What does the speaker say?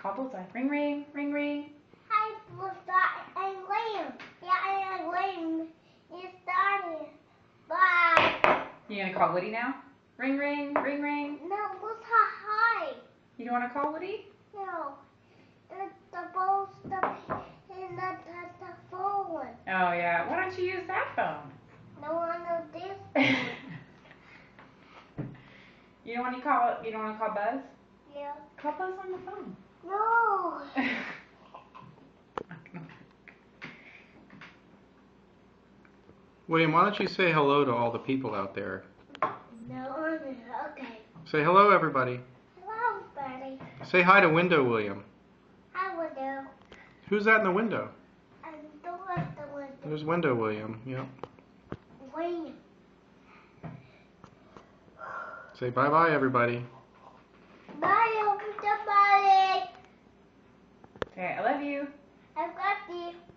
call Bullseye. Ring, ring, ring, ring. Hi, Bullseye and Liam. Yeah, I am Liam. You started. Bye. You gonna call Woody now? Ring, ring, ring, ring. No, Bullseye, hi. You don't want to call Woody? No. The phone stuff in the phone. Oh yeah. Why don't you use that phone? No one of this. You don't want to call. You don't want to call Buzz? Yeah. Call Buzz on the phone. No. William, why don't you say hello to all the people out there? No. Okay. Say hello, everybody. Hello, buddy. Say hi to Window William. How would you? Who's that in the window? And the window. There's Window William. Yep. Wait. Say bye-bye, everybody. Bye, everybody. Okay, I love you. I got you.